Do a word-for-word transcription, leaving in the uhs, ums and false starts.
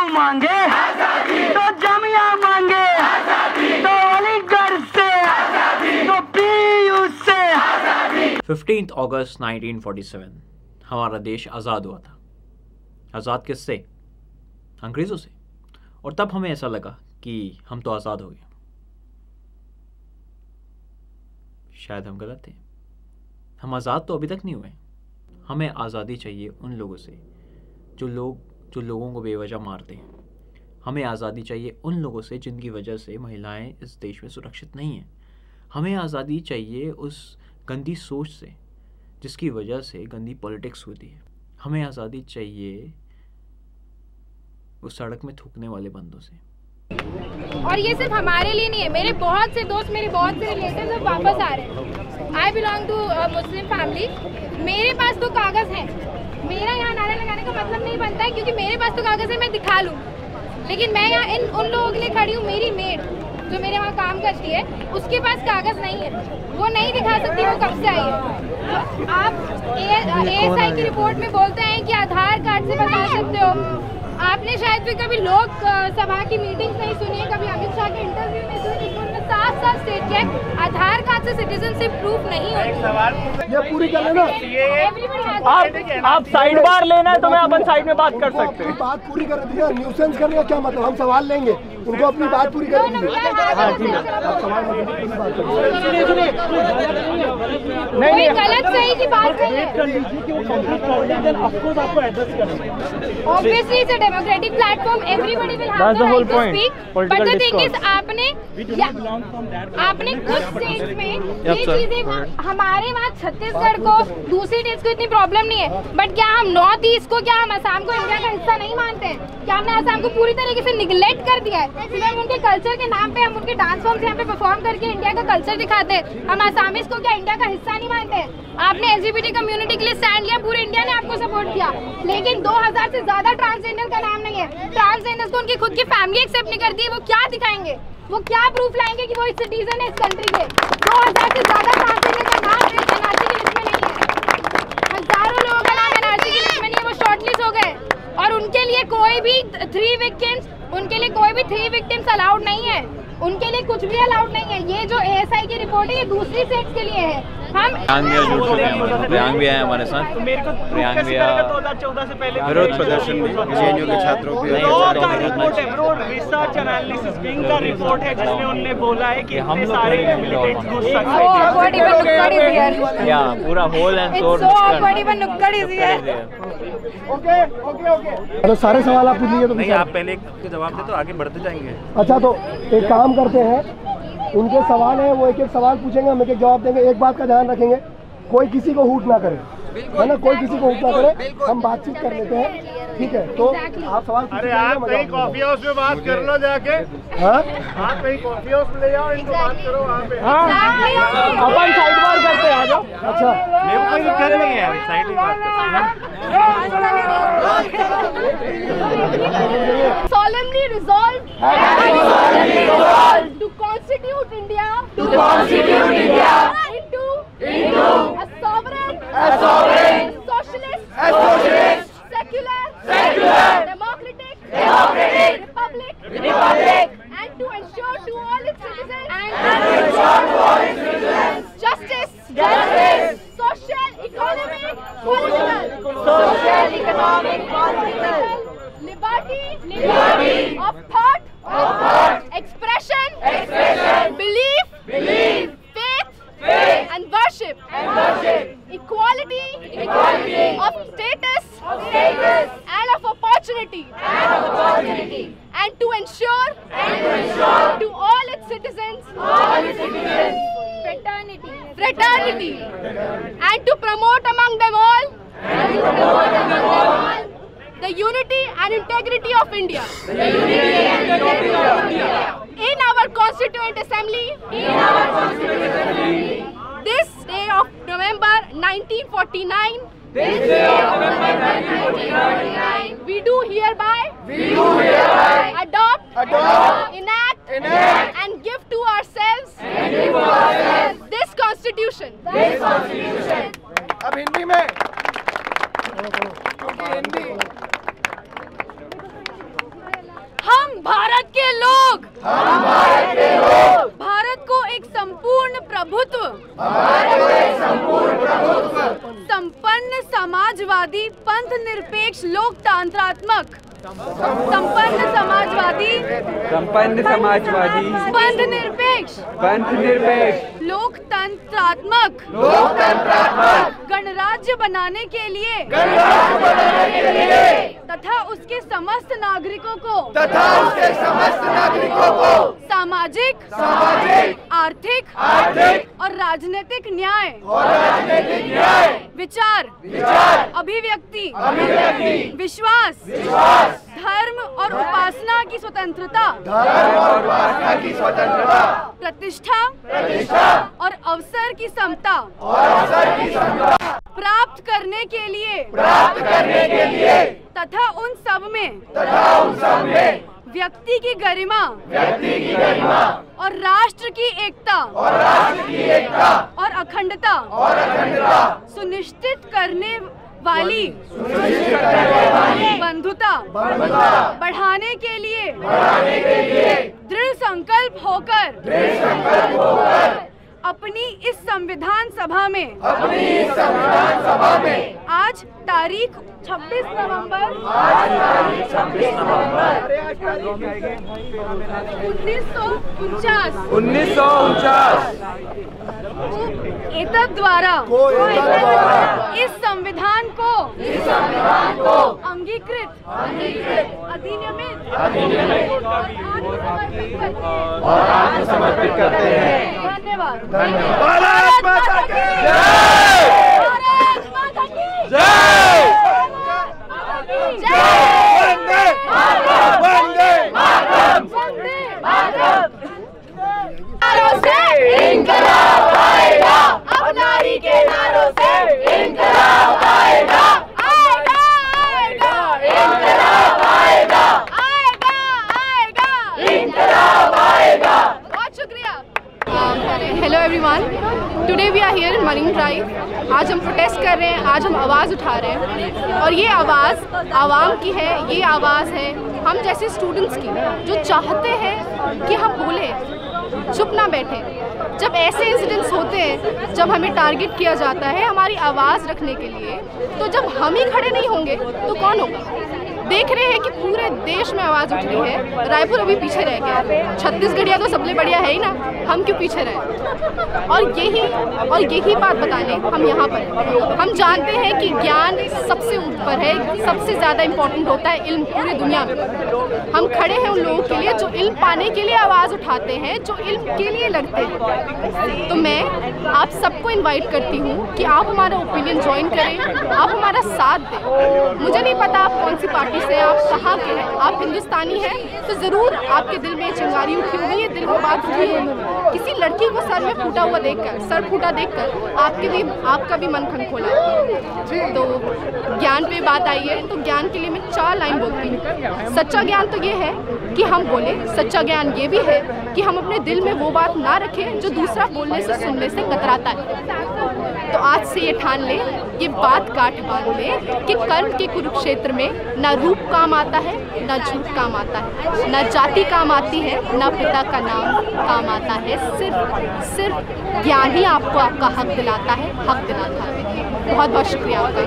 मांगे तो जामिया मांगे, तो अलीगढ़ से तो पीयू से। फिफ्टींथ अगस्त नाइनटीन फोर्टी सेवन हमारा देश आज़ाद हुआ था। आज़ाद किससे? अंग्रेज़ों से। और तब हमें ऐसा लगा कि हम तो आज़ाद हो गए। शायद हम गलत थे। हम आज़ाद तो अभी तक नहीं हुए। हमें आज़ादी चाहिए उन लोगों से जो लोग जो लोगों को बेवजह मारते हैं। हमें आज़ादी चाहिए उन लोगों से जिनकी वजह से महिलाएं इस देश में सुरक्षित नहीं हैं। हमें आज़ादी चाहिए उस गंदी सोच से जिसकी वजह से गंदी पॉलिटिक्स होती है। हमें आज़ादी चाहिए उस सड़क में थूकने वाले बंदों से। और ये सिर्फ हमारे लिए नहीं है, मेरे बहुत से दोस्त, मेरे बहुत से रिलेटिव्स अब वापस आ रहे हैं। I belong to Muslim family. मेरे पास तो कागज़ हैं। मेरा यहाँ नारा लगाने का मतलब नहीं बनता है क्योंकि मेरे पास तो कागज़ है, मैं दिखा लूँ। लेकिन मैं यहाँ इन उन लोगों के लिए खड़ी हूँ। मेरी मेड जो मेरे वहाँ काम करती है उसके पास कागज़ नहीं है, वो नहीं दिखा सकती वो कब से आई है। आप ए एस आई की रिपोर्ट में बोलते हैं कि आधार कार्ड से बता सकते हो। आपने शायद भी कभी लोक सभा की मीटिंग नहीं सुनी है, कभी अमित शाह के इंटरव्यू नहीं सुनी, उन्होंने साफ साफ स्टेट किया आधार कार्ड से सिटीजनशिप प्रूफ नहीं होती। ये पूरी कर लेना। आप आप साइड बार लेना है तो मैं अपन साइड में बात कर सकते हैं। बात पूरी कर दीजिए। न्यूसेंस करने का क्या मतलब? हम सवाल लेंगे, उनको अपनी बात पूरी कर दीजिए। हाँ ठीक है, आप सवाल नहीं गलत सही की बात नहीं है। Obviously democratic platform, everybody will have the right to speak, but the thing is आपने आपने कुछ स्टेट्स में ये चीजें, हमारे वहाँ छत्तीसगढ़ को दूसरी स्टेट्स को इतनी प्रॉब्लम नहीं है, बट क्या हम नॉर्थ ईस्ट को, क्या हम असम को इंडिया का हिस्सा नहीं मानते हैं? क्या हमने असम को पूरी तरीके से निगलेक्ट कर दिया है? सिर्फ हम उनके कल्चर के नाम पे, हम उनके डांस फॉर्म्स यहाँ पे परफॉर्म करके इंडिया का कल्चर दिखाते हैं। हम आसामीज को क्या इंडिया का हिस्सा नहीं मानते हैं? आपने L G B T community के लिए स्टैंड लिया, पूरे इंडिया ने आपको सपोर्ट किया, लेकिन दो हजार से ज्यादा ट्रांसजेंडर का नाम नहीं है। ट्रांसजेंडर्स को उनकी खुद की फैमिली एक्सेप्ट नहीं करती है। वो क्या दिखाएंगे? वो क्या प्रूफ लाएंगे कि वो इस सिटीजन है इस कंट्री के? दो हजार से ज्यादा ट्रांसजेंडर का नाम एन आर सी की लिस्ट में नहीं है। हजारों लोगों का नाम एन आर सी की लिस्ट में नहीं है, वो शॉर्टलिस्ट हो गए। और उनके लिए कोई भी थ्री विक्टिम्स उनके लिए कोई भी थ्री विक्टिम्स अलाउड नहीं है। उनके लिए कुछ भी अलाउड नहीं है। ये जो ए एस आई की रिपोर्ट है ये दूसरी सेट्स के लिए है। हम प्रियांग भी आए हमारे साथ। प्रियांग भी विरोध प्रदर्शन में जे एन यू के छात्रों की रिसर्च एनालिसिस विंग का रिपोर्ट है जिसमें उन्होंने बोला है कि हम सारे या पूरा whole and soul okay okay okay. अरे सारे सवाल आप पूछ लीजिए तो नहीं, आप पहले के जवाब दे तो आगे बढ़ते जाएंगे। अच्छा तो एक काम करते हैं, उनके सवाल है वो एक एक सवाल पूछेंगे, हम एक एक जवाब देंगे। एक बात का ध्यान रखेंगे, कोई किसी को हूट ना करे, है ना? कोई किसी को हूट ना करे, हम बातचीत कर लेते हैं, ठीक है? तो आप सवाल अरे आप कहीं कॉफी हाउस में बात कर लो जाके। हाँ आप कहीं कॉफी हाउस में ले जाओ, इनको बात करो वहाँ पे। हाँ अपन साइड बार करते हैं, आ जाओ। अच्छा मेरे को कोई दिक्कत नहीं है, साइड में बात करते हैं। solemnly resolve to constitute India to constitute India into into a sovereign a sovereign socialist a socialist secular secular democratic democratic republic republic and to ensure to all its citizens and to ensure to all its citizens justice justice social economic political social economic political liberty liberty of thought of thought expression expression belief belief faith faith and worship and worship equality equality of status of status and of opportunity and of opportunity and to ensure and to ensure to all its citizens all its citizens fraternity fraternity and to promote among them all and to promote among them all the unity and integrity of India the unity and integrity of India in our constituent assembly in our constituent assembly this day of November nineteen forty-nine this day of November nineteen forty-nine we do hereby we do hereby adopt adopt enact enact and give to ourselves and give to ourselves this constitution this constitution अब हिंदी में हिंदी भारत के लोग हम भारत के लोग भारत को एक संपूर्ण प्रभुत्व भारत को एक संपूर्ण प्रभुत्व संपन्न समाजवादी पंथ निरपेक्ष लोकतंत्रात्मक संपन्न समाजवादी संपन्न समाजवादी पंथ निरपेक्ष पंथ निरपेक्ष लोकतंत्रात्मक लोकतंत्रात्मक गणराज्य बनाने के लिए गणराज्य बनाने के लिए तथा उसके समस्त नागरिकों को तथा उसके समस्त नागरिकों को सामाजिक सामाजिक आर्थिक आर्थिक और राजनीतिक न्याय और राजनीतिक न्याय विचार विचार अभिव्यक्ति अभिव्यक्ति विश्वास विश्वास धर्म और उपासना की स्वतंत्रता धर्म और उपासना की स्वतंत्रता प्रतिष्ठा प्रतिष्ठा और अवसर की समता और अवसर की समता प्राप्त करने के लिए प्राप्त करने के लिए तथा उन सब में तथा उन सब में व्यक्ति की गरिमा व्यक्ति की गरिमा और राष्ट्र की एकता और राष्ट्र की एकता और अखंडता और अखंडता सुनिश्चित करने वाली सुनिश्चित करने वाली बंधुता बंधुता बढ़ाने के लिए बढ़ाने के लिए दृढ़ संकल्प होकर दृढ़ संकल्प होकर अपनी इस संविधान सभा में अपनी इस संविधान सभा में आज तारीख छब्बीस नवंबर आज तारीख छब्बीस नवंबर उन्नीस सौ उनचास उन्नीस सौ उनचास एतद द्वारा को एतद द्वारा इस संविधान को इस संविधान को अंगीकृत अंगीकृत अधिनियमित अधिनियमित और आत्मसमर्पित करते हैं। और आत्मसमर्पित करते हैं। धन्यवाद। धन्यवाद। भारत माता की जय। भारत माता की जय। जय। वंदे मातरम। वंदे मातरम। वंदे मातरम। नारों से इंकलाब आएगा। अब नारी के नारों से इंकलाब आएगा। आएगा आएगा इंकलाब आएगा। आएगा आएगा इंकलाब आएगा। बहुत शुक्रिया। Hello everyone, today we are here in Marine Drive. आज हम प्रोटेस्ट कर रहे हैं, आज हम आवाज़ उठा रहे हैं और ये आवाज़ आवाम की है, ये आवाज़ है हम जैसे स्टूडेंट्स की जो चाहते हैं कि हम बोलें, चुप ना बैठे। जब ऐसे इंसिडेंट्स होते हैं, जब हमें टारगेट किया जाता है हमारी आवाज़ रखने के लिए, तो जब हम ही खड़े नहीं होंगे तो कौन होगा। देख रहे हैं कि पूरे देश में आवाज़ उठ रही है, रायपुर अभी पीछे रह गया। छत्तीसगढ़िया तो सबसे बढ़िया है ही ना, हम क्यों पीछे रहे। और यही और यही बात बताने हम यहाँ पर हैं। हम जानते हैं कि ज्ञान सबसे ऊपर है, सबसे ज़्यादा इम्पोर्टेंट होता है इल्म पूरी दुनिया में। हम खड़े हैं उन लोगों के लिए जो इल्म पाने के लिए आवाज़ उठाते हैं, जो इल्म के लिए लड़ते हैं। तो मैं आप सबको इन्वाइट करती हूँ कि आप हमारा ओपिनियन ज्वाइन करें, आप हमारा साथ दें। मुझे नहीं पता आप कौन सी पार्टी से, आप कहाँ के हैं, आप हिंदुस्तानी हैं तो ज़रूर आपके दिल में चिंगारी उठी होगी, ये दिल में बात उठी है। किसी लड़की को सर में फूटा हुआ देखकर, सर फूटा देखकर आपके भी आपका भी मन खनखोला है। तो ज्ञान पे बात आई है तो ज्ञान के लिए मैं चार लाइन बोलती हूँ। सच्चा ज्ञान तो ये है कि हम बोले, सच्चा ज्ञान ये भी है कि हम अपने दिल में वो बात ना रखें जो दूसरा बोलने से सुनने से कतराता है। तो आज से ये ठान ले, ये बात काट बांध ले कि कर्म के कुरुक्षेत्र में ना रूप काम आता है, ना झूठ काम आता है, ना जाति काम आती है, ना पिता का नाम काम आता है। सिर्फ सिर्फ ज्ञान ही आपको आपका हक दिलाता है, हक दिलाता है। बहुत बहुत शुक्रिया आपका।